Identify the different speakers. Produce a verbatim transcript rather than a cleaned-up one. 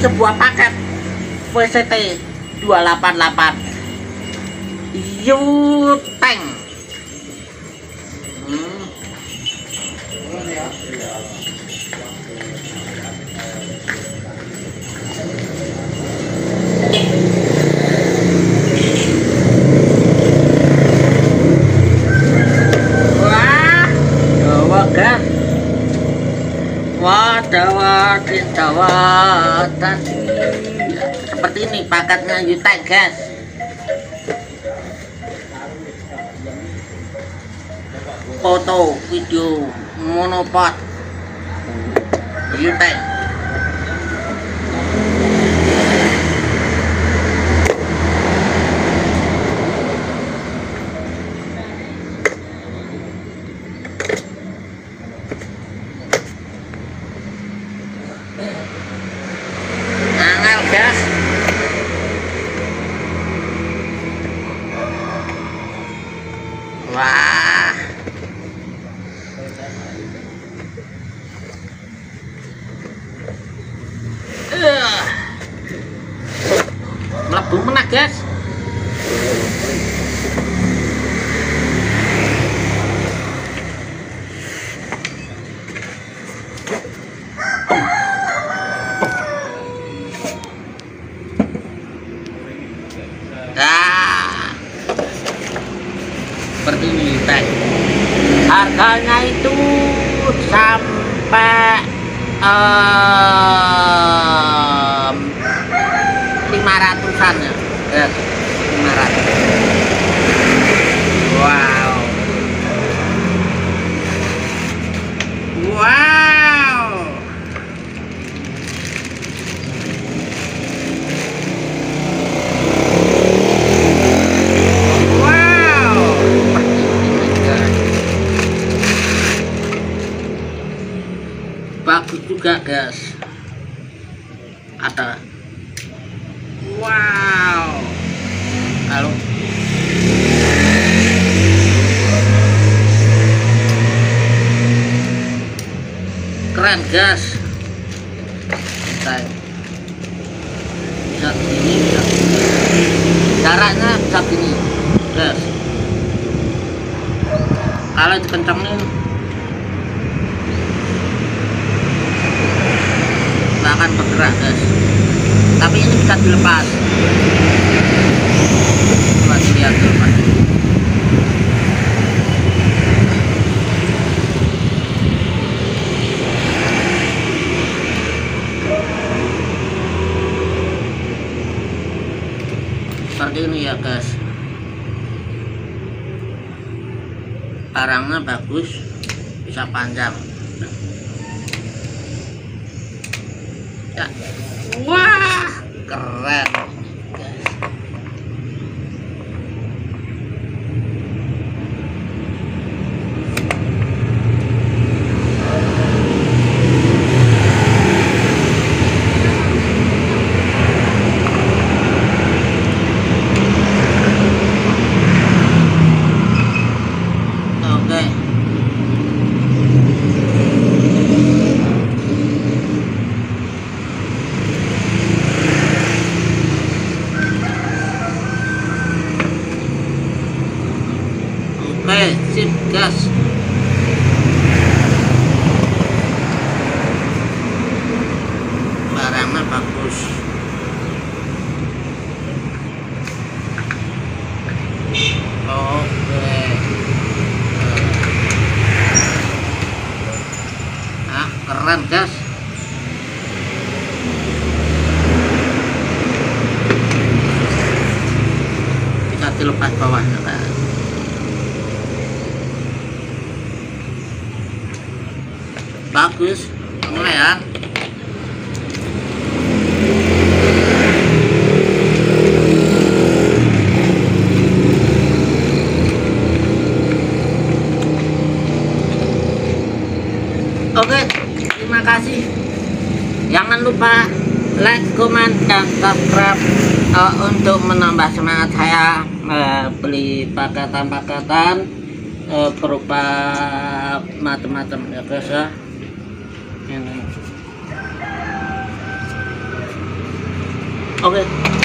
Speaker 1: sebuah paket V C T dua delapan delapan U-Tank. hmm. Wah, Jawa kan. Wah, Jawa Jawa tadi seperti ini paketnya U-Tank, guys. Foto, video, monopod U-Tank. Angel, guys. Wah, uh. melebu menah, guys. Nah, seperti ini, teh. Harganya itu sampai um, lima ratusan ya, ya lima ratus. Wow, wow. Bagus juga, guys. Ada, wow. Kalau keren, guys. Kita bisa begini, bisa jaraknya bisa begini, guys. Kalau dikencangin akan bergerak, guys. Tapi ini bisa dilepas. Coba lihat, lepas. Seperti ini ya, guys. Barangnya bagus, bisa panjang. Ya. Wah, keren, guys. Oke. Oke, sip, gas. Barangnya bagus. Oke. Ah, keren, gas. Bisa dilepas bawahnya, guys. Bagus, mulai ya. Oke, terima kasih. Jangan lupa like, comment, dan subscribe uh, untuk menambah semangat saya uh, beli paketan-paketan uh, berupa macam-macam ya, guys ya. Ini
Speaker 2: Oke.